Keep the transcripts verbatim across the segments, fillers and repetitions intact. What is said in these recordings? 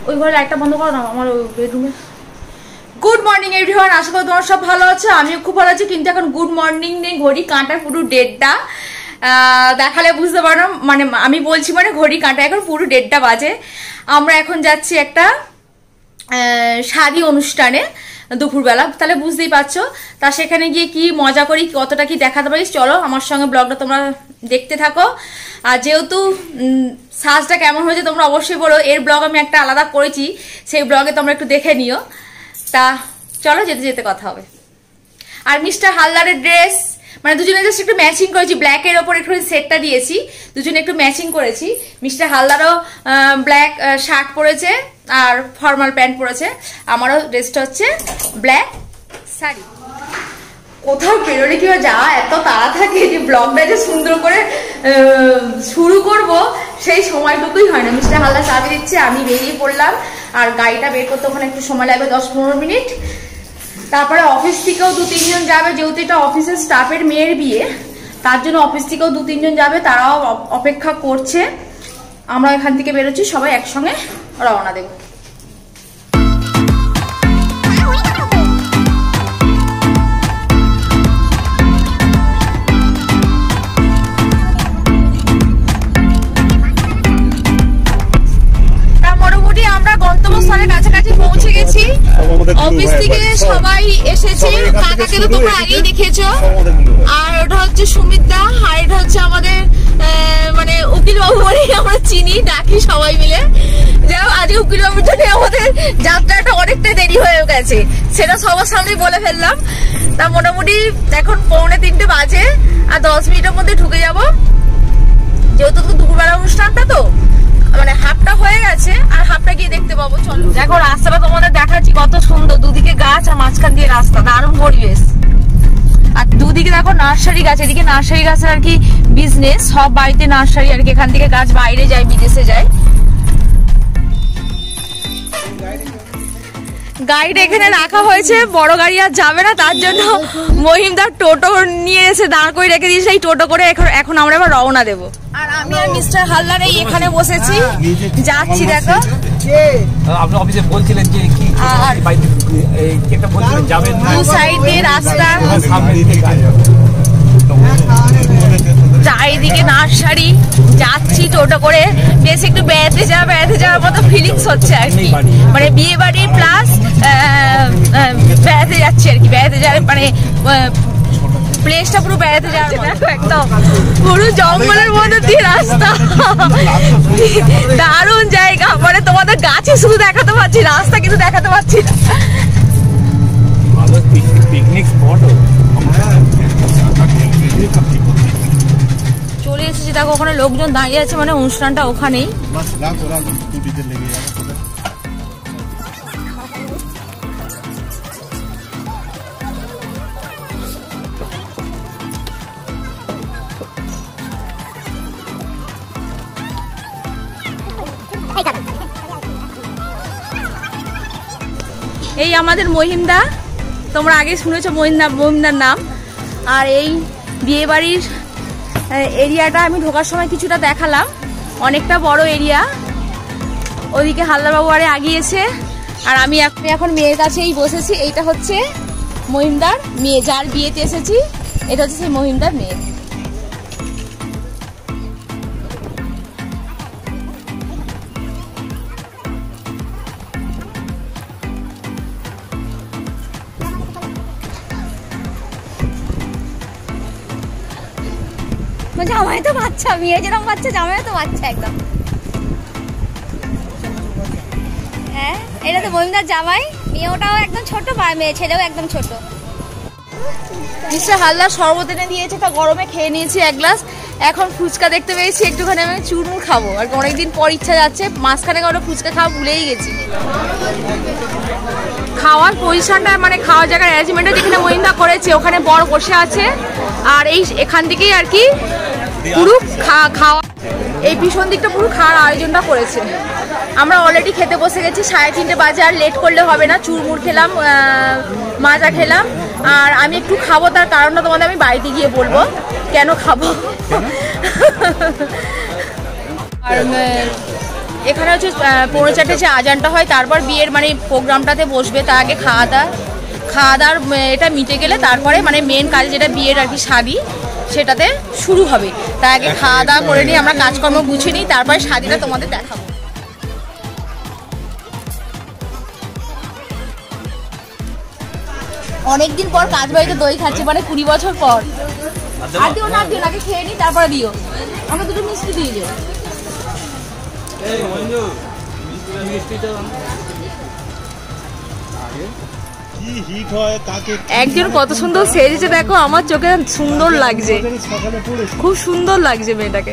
ওই ঘরে লাইটটা বন্ধ করো না আমার বেডরুমে। গুড মর্নিং এভরিওয়ান, আশা করি তোমরা সব ভালো আছো। আমিও খুব ভালো আছি, কিন্তু এখন গুড মর্নিং নেই, ঘড়ি কাঁটা পুরো দেড়টা। দেখালে বুঝতে পারো, মানে আমি বলছি মানে ঘড়ি কাঁটা এখন পুরো দেড়টা বাজে। আমরা এখন যাচ্ছি একটা শাদী অনুষ্ঠানে দুপুরবেলা, তাহলে বুঝতেই পারছো। তা সেখানে গিয়ে কি মজা করি, কতটা কি দেখাতে পারি, চলো আমার সঙ্গে ব্লগটা তোমরা দেখতে থাকো। আর যেহেতু সাজটা কেমন হয়েছে তোমরা অবশ্যই বলো, এর ব্লগ আমি একটা আলাদা করেছি, সেই ব্লগে তোমরা একটু দেখে নিও। তা চলো যেতে যেতে কথা হবে। আর মিস্টার হালদারের ড্রেস, মানে দুজনে জাস্ট একটু ম্যাচিং করেছি, ব্ল্যাকের ওপর একটু সেটটা দিয়েছি, দুজনে একটু ম্যাচিং করেছি। মিস্টার হালদারও ব্ল্যাক শার্ট পরেছে আর ফর্মাল প্যান্ট পরেছে, আমারও ড্রেসটা হচ্ছে ব্ল্যাক শাড়ি। কোথাও বেরোলে কি যাওয়া এত তাড়া থাকে যে ব্লগটা যে সুন্দর করে শুরু করব সেই সময়টুকুই হয় না। মিস্টার হালদার চাবি দিচ্ছে, আমি বেরিয়ে পড়লাম। আর গাড়িটা বের করতে ওখানে একটু সময় লাগবে, দশ পনেরো মিনিট। তারপরে অফিস থেকেও দু তিনজন যাবে, যেহেতু এটা অফিসের স্টাফের মেয়ের বিয়ে, তার জন্য অফিস থেকেও দু তিনজন যাবে, তারাও অপেক্ষা করছে। আমরা এখান থেকে বেরোচ্ছি, সবাই একসঙ্গে রওনা দেব। গন্তব্যস্থানের কাছাকাছি পৌঁছে গেছি, অফিস থেকে সবাই এসেছে, কাকাকে তো তোমরা আগেই দেখেছো। আর ওটা হচ্ছে সুমিত্রা, আর এটা হচ্ছে আমাদের মানে উকিল বাবু বলে আমরা চিনি, ডাকি সবাই মিলে। যাও আজকে উকিল বাবুর জন্য আমাদের যাত্রাটা অনেকটা দেরি হয়ে গেছে, সেটা সবার সামনে বলে ফেললাম। তা মোটামুটি এখন পৌনে তিনটে বাজে, আর দশ মিনিটের মধ্যে ঢুকে যাব, যেহেতু দুপুরবেলা অনুষ্ঠানটা তো মানে হাফটা হয়ে গেছে, আর হাফটা গিয়ে দেখতে পাবো। চলো দেখো রাস্তাটা তোমাদের দেখাচ্ছি, কত সুন্দর, দুদিকে গাছ আর মাঝখান দিয়ে রাস্তা, দারুণ পরিবেশ। আর দুদিকে দেখো নার্সারি গাছ, এদিকে নার্সারি গাছের আর কি বিজনেস, সব বাড়িতে নার্সারি আর কি, এখান থেকে গাছ বাইরে যায়, বিদেশে যায়। গাড়িটা এখানে রাখা হয়েছে, বড় গাড়ি আর যাবে না, তার জন্য মহিমদার টোটো নিয়ে এসে দাঁড় করে রেখে দিয়েছে, এই টোটো করে এখন আমরা এবার রওনা দেবো। আর আমি আর মিস্টার হালদার এই এখানে বসেছি, যাচ্ছি। দেখো আপনি অফিসে বলছিলেন যে কি আর একটা বলছিলেন যাবেন দু সাইড দিয়ে রাস্তা, চারিদিকে নার্সারি, যাচ্ছি টোটো করে, বেশ একটু বেড়াতে যাওয়া বেড়াতে যাওয়ার মতো ফিলিংস হচ্ছে আর কি, মানে বিয়ে বাড়ি প্লাস বেড়াতে যাচ্ছি আর কি, বেড়াতে যাওয়ার মানে প্লেসটা পুরো বেড়াতে যাওয়ার দেখো, একদম পুরো জঙ্গলের মধ্যে দিয়ে রাস্তা, দারুণ জায়গা। মানে তোমাদের গাছে শুধু দেখাতে পারছি, রাস্তা কিন্তু দেখাতে পারছি না। পিকনিক স্পট চলে এসেছি, দেখো ওখানে লোকজন দাঁড়িয়ে আছে, মানে অনুষ্ঠানটা ওখানেই। এই আমাদের মহিমদা, তোমরা আগে শুনেছো মহিমদা, মহিমদার নাম। আর এই বিয়ে বাড়ির এরিয়াটা আমি ঢোকার সময় কিছুটা দেখালাম, অনেকটা বড় এরিয়া। ওদিকে হালদারবাবু আরে আগিয়েছে, আর আমি এখন মেয়ের কাছেই বসেছি। এইটা হচ্ছে মহিমদার মেয়ে, যার বিয়েতে এসেছি, এটা হচ্ছে সেই মহিমদার মেয়ে। জামাই তো বাচ্চা, মেয়ে যেরকম বাচ্চা, জামাই তো বাচ্চা একদম। হ্যাঁ, এটা তো মহিমদার জামাই, মেয়েটাও একদম ছোট, মেয়ে ছেলেও একদম ছোট। মিস্টার হালদার শরবত এনে দিয়েছে, তা গরমে খেয়ে নিয়েছি এক গ্লাস। এখন ফুচকা দেখতে পেয়েছি, একটুখানি আমি চুরমুর খাবো, আর অনেকদিন পর ইচ্ছা যাচ্ছে, মাঝখানে কারো ফুচকা খাওয়া ভুলেই গেছি। খাওয়ার পজিশনটা মানে খাওয়ার জায়গার অ্যারেঞ্জমেন্টটা যেখানে মহিমদা করেছে, ওখানে বড় বসে আছে, আর এই এখান থেকেই আর কি পুরো খাওয়া, এই পিছন দিকটা পুরো খাওয়ার আয়োজনটা করেছে। আমরা অলরেডি খেতে বসে গেছি, সাড়ে তিনটে বাজে, আর লেট করলে হবে না। চুরমুর খেলাম, মাজা খেলাম, আর আমি একটু খাবো, তার কারণটা তোমাদের আমি বাড়িতে গিয়ে বলবো কেন খাবো। আর এখানে হচ্ছে পৌনে চারটে যে আজানটা হয়, তারপর বিয়ের মানে প্রোগ্রামটাতে বসবে। তার আগে খাওয়া দাওয়া খাওয়া দাওয়ার এটা মিটে গেলে তারপরে মানে মেন কাজ যেটা বিয়ের আর কি শাদি সেটাতে শুরু হবে। তার আগে খাওয়া দাওয়া করে নিই, আমরা কাজকর্ম গুছিয়ে নিই, তারপরে শাদিটা তোমাদের দেখাবো। অনেকদিন পর কাজ বাড়িতে দই খাচ্ছি, মানে কুড়ি বছর পর। আর দিও না, দিও নাকি খেয়ে নিই তারপরে দিও। আমাকে দুটো মিষ্টি দিয়ে দিও। একজন কত সুন্দর সেজেছে দেখো, আমার চোখে সুন্দর লাগছে, খুব সুন্দর লাগছে মেয়েটাকে।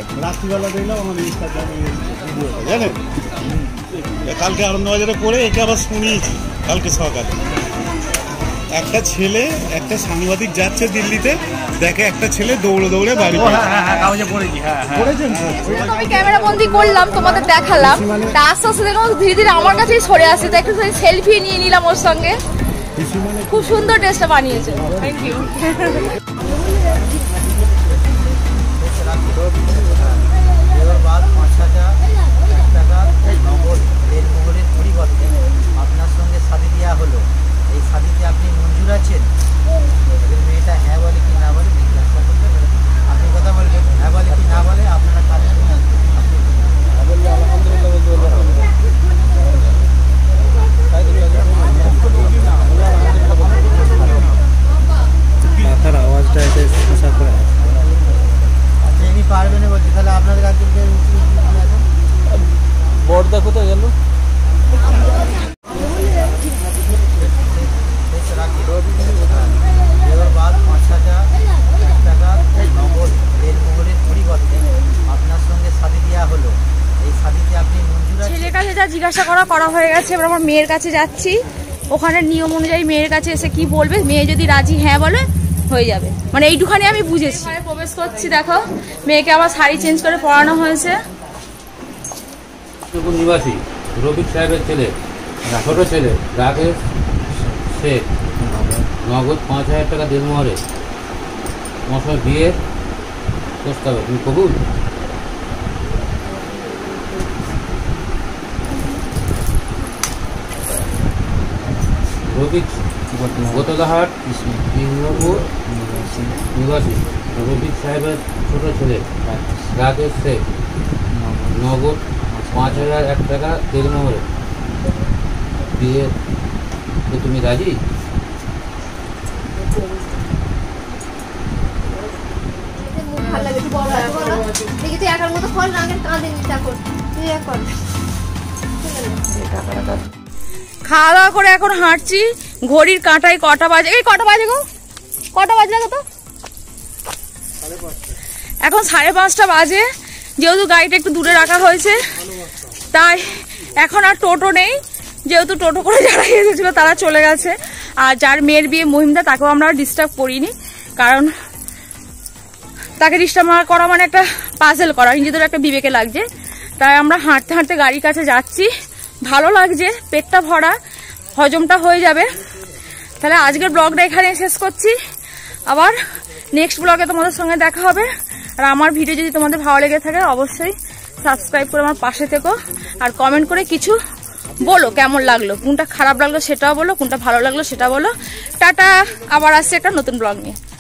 কালকে আনন্দবাজারে পড়ে একে আবার শুনিয়েছি কালকে সকালে। একটা ছেলে একটা সাংবাদিক যাচ্ছে দিল্লিতে, দেখে একটা ছেলে দৌড়ে দৌড়ে বাড়ি। আমি ক্যামেরা বন্দি করলাম, তোমাদের দেখালাম। তা আস্তে আস্তে দেখলাম ধীরে ধীরে আমার কাছেই সরে আসছে, তো একটু সেলফি নিয়ে নিলাম ওর সঙ্গে। খুব সুন্দর ড্রেসটা বানিয়েছে, থ্যাংক ইউ। আপনার সঙ্গে শাদি দেওয়া হলো, এই শাদিতে আপনি মঞ্জুর আছেন? মেয়েটা হ্যাঁ বলে কি না বলে জিজ্ঞাসা করবেন, আপনি কথা বলবেন, হ্যাঁ বলে কি না বলে আপনারা কাজ মাথার আওয়াজটা এসে আশা করে। আচ্ছা এমনি পারবে না বলছি, তাহলে আপনাদের কাছে বর্দা কোথায় গেল? ছেলের কাছে যা জিজ্ঞাসা করা করা হয়ে গেছে, এবার আমার মেয়ের কাছে যাচ্ছি। ওখানে নিয়ম অনুযায়ী মেয়ের কাছে এসে কি বলবে, মেয়ে যদি রাজি হ্যাঁ বলে হয়ে যাবে, মানে এইটুখানি আমি বুঝেছি। প্রবেশ করছি, দেখো মেয়েকে আবার শাড়ি চেঞ্জ করে পরানো হয়েছে। নিবাসী রফিক সাহেবের ছেলে, ছোট ছেলে রাকেশ শেখ, নগদ পাঁচ হাজার টাকা দেড়মোহরে মশার বিয়ের প্রস্তাবে তুমি কবুল? রফিক গতদাহাট কৃষ্ণপুর নিবাসী রফিক সাহেবের ছোট ছেলে রাকেশ শেখ, নগদ পাঁচ হাজার এক টাকা দেড়মোহরে বিয়ে, তো তুমি রাজি? খাওয়া দাওয়া করে এখন হাঁটছি। ঘড়ির কাঁটায় কটা বাজে, এই কটা বাজে গো, কটা বাজে কত? এখন সাড়ে পাঁচটা বাজে। যেহেতু গাড়িটা একটু দূরে রাখা হয়েছে তাই এখন আর টোটো নেই, যেহেতু টোটো করে যারা এসেছিল তারা চলে গেছে। আর যার মেয়ের বিয়ে মহিমদা, তাকেও আমরা ডিস্টার্ব করিনি, কারণ তাকে ডিস্টার্ব করা মানে একটা পাজেল করা, নিজেদের একটা বিবেকে লাগছে। তাই আমরা হাঁটতে হাঁটতে গাড়ির কাছে যাচ্ছি, ভালো লাগছে, পেটটা ভরা, হজমটা হয়ে যাবে। তাহলে আজকের ব্লগটা এখানে শেষ করছি, আবার নেক্সট ব্লগে তোমাদের সঙ্গে দেখা হবে। আর আমার ভিডিও যদি তোমাদের ভালো লেগে থাকে অবশ্যই সাবস্ক্রাইব করে আমার পাশে থেকো, আর কমেন্ট করে কিছু বলো কেমন লাগলো, কোনটা খারাপ লাগলো সেটাও বলো, কোনটা ভালো লাগলো সেটা বলো। টাটা, আবার আসছে একটা নতুন ব্লগ নিয়ে।